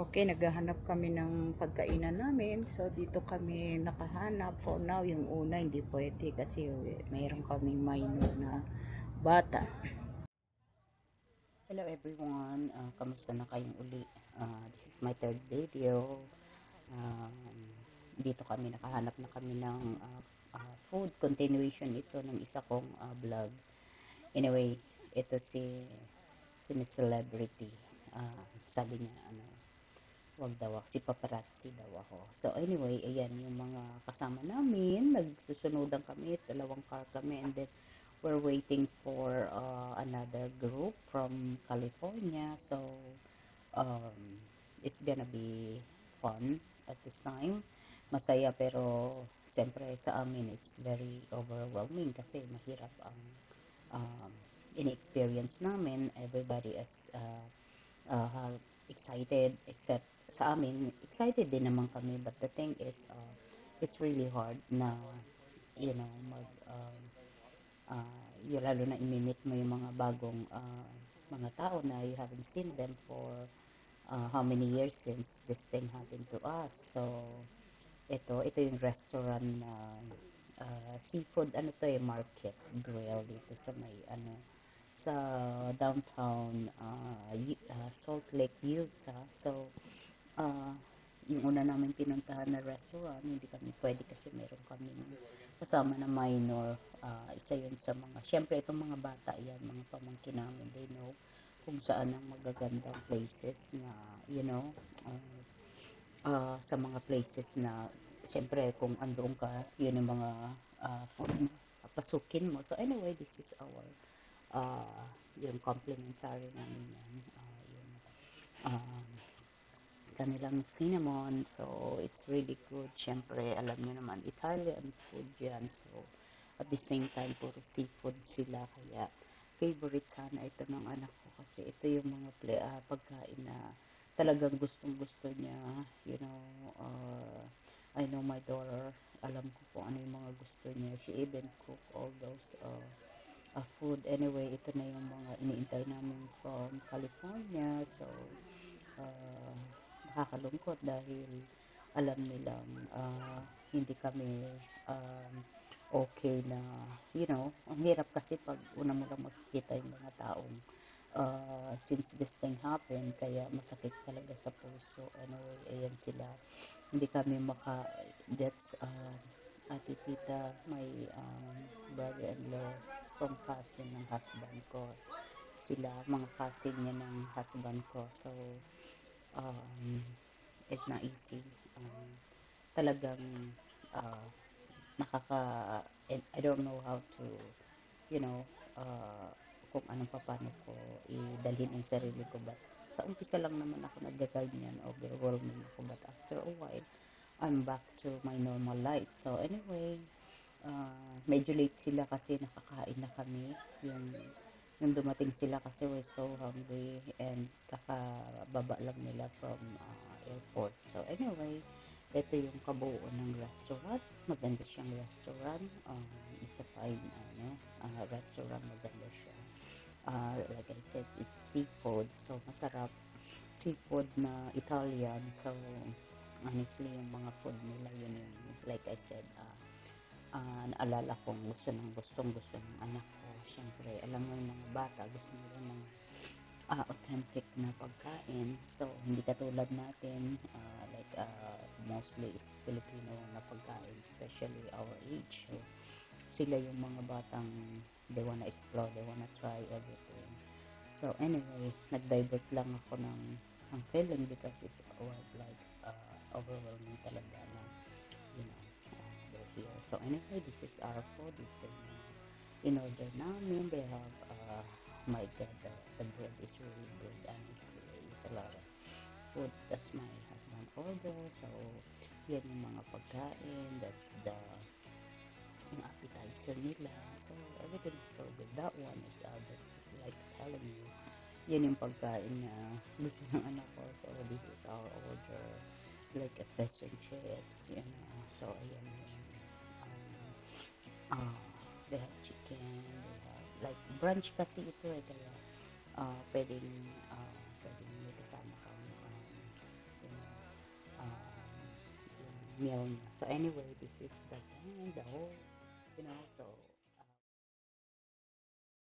Okay, naghahanap kami ng pagkainan namin. So, dito kami nakahanap. For now, yung una hindi pwede kasi mayroon kaming minor na bata. Hello everyone, kamusta na kayong uli? This is my third video. Um, Dito kami nakahanap na kami ng food continuation ito ng isa kong vlog. Anyway, ito si Miss Celebrity. Sabi niya wag daw ako, si paparazzi daw ako. So anyway, ayan yung mga kasama namin, nagsusunodan kami, dalawang car kami, and then we're waiting for another group from California. So it's gonna be fun at this time. Masaya pero siyempre sa amin it's very overwhelming kasi mahirap ang um, in-experience namin. Everybody is excited except sa amin, excited din naman kami, but the thing is it's really hard na mag lalo na imimit mo yung mga bagong mga tao na you haven't seen them for how many years since this thing happened to us. So ito yung restaurant na seafood, market grill dito sa may sa downtown Salt Lake, Utah. So uh, yung una namin pinuntahan na restaurant, hindi kami pwede kasi meron kami kasama na minor. Isa yun sa mga, syempre itong mga bata yan, mga pamangkin namin, they know kung saan ang magagandang places na, sa mga places na, syempre kung andun ka, yun yung mga food na pasukin mo. So anyway, this is our, yung complimentary namin yan. Yung, um, kanilang cinnamon. So, it's really good. Siyempre, alam niyo naman, Italian food yan. So, at the same time, puro seafood sila. Kaya, favorite sana ito ng anak ko. Kasi ito yung mga pagkain na talagang gustong-gusto niya. You know, I know my daughter, alam ko kung ano yung mga gusto niya. She even cook all those food. Anyway, ito na yung mga iniintay namin from California. So, uh, nakakalungkot dahil alam nilang hindi kami um, okay na, ang hirap kasi pag una mo lang makikita yung mga taong since this thing happened, kaya masakit talaga sa puso. Anyway, ayan sila. Hindi kami that's ati tita, my brother-in-law from cousin ng husband ko. Sila, mga cousin niya ng husband ko. So, um, it's not easy. Talagang uh, nakaka I don't know how to you know uh, kung anong paano ko idalhin ang sarili ko, but sa umpisa lang naman ako naggaganyan, overwhelming ako, but after a while I'm back to my normal life. So anyway, medyo late sila kasi nakakain na kami. Yung dumating sila kasi we're so hungry and kakababa lang nila from airport. So anyway, ito yung kabuuan ng restaurant. Maganda siyang restaurant. Isa fine restaurant. Maganda siya. Like I said, it's seafood. So masarap. Seafood na Italian. So honestly, yung mga food nila, yun yung, like I said, naalala kong gustong-gusto ng anak ko. Siyempre, alam mo yung mga bata, gusto nila ng authentic na pagkain. So, hindi katulad natin, mostly is Filipino na pagkain, especially our age. So, sila yung mga batang they wanna explore, they wanna try everything. So, anyway, nag-divert lang ako ng feeling because it's was like overwhelming talaga na, you know, they're here. So, anyway, this is our food. In order namin, they have, my God, the bread is really good, honestly. It's a lot of food. That's my husband order. So, yan yung mga pagkain. That's yung appetizer nila. So, everything is so good. That one is, just like telling you, yan yung pagkain na gusto ng anak ko. So, this is our order. Like a fish and chips, So, ayan yung, they have chicken, they have, like, brunch kasi ito kaya, pwedeng may kasama kang, meal niya. So anyway, this is the whole, so